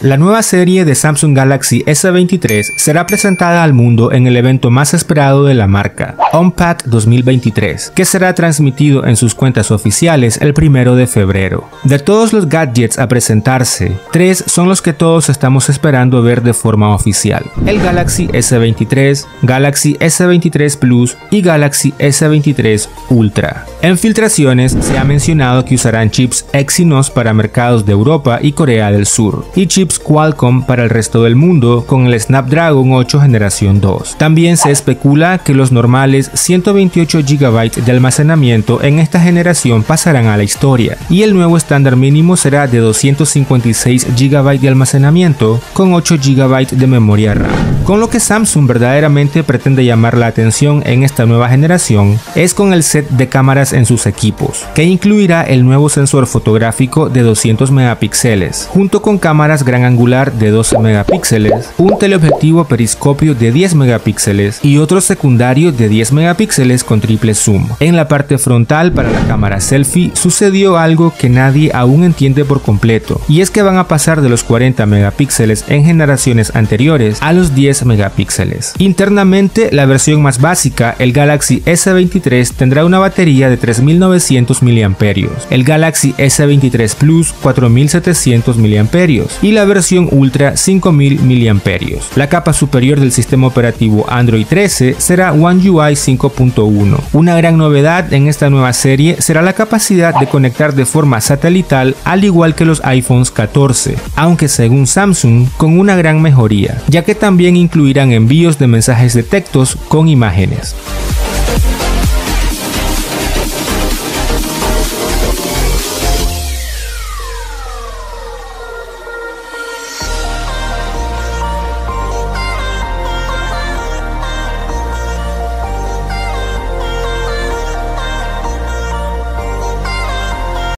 La nueva serie de Samsung Galaxy S23 será presentada al mundo en el evento más esperado de la marca, Unpacked 2023, que será transmitido en sus cuentas oficiales el 1 de febrero. De todos los gadgets a presentarse, 3 son los que todos estamos esperando ver de forma oficial: el Galaxy S23, Galaxy S23 Plus y Galaxy S23 Ultra. En filtraciones se ha mencionado que usarán chips Exynos para mercados de Europa y Corea del Sur, y chips Qualcomm para el resto del mundo con el Snapdragon 8 generación 2. También se especula que los normales 128 GB de almacenamiento en esta generación pasarán a la historia, y el nuevo estándar mínimo será de 256 GB de almacenamiento con 8 GB de memoria RAM. Con lo que Samsung verdaderamente pretende llamar la atención en esta nueva generación es con el set de cámaras en sus equipos, que incluirá el nuevo sensor fotográfico de 200 megapíxeles, junto con cámaras gran angular de 12 megapíxeles, un teleobjetivo periscopio de 10 megapíxeles y otro secundario de 10 megapíxeles con triple zoom. En la parte frontal, para la cámara selfie, sucedió algo que nadie aún entiende por completo, y es que van a pasar de los 40 megapíxeles en generaciones anteriores a los 10 megapíxeles. Internamente, la versión más básica, el Galaxy S23, tendrá una batería de 3900 mAh, el Galaxy S23 Plus 4700 mAh y la versión Ultra 5000 mAh. La capa superior del sistema operativo Android 13 será One UI 5.1. Una gran novedad en esta nueva serie será la capacidad de conectar de forma satelital, al igual que los iPhones 14, aunque según Samsung con una gran mejoría, ya que también incluirán envíos de mensajes de textos con imágenes.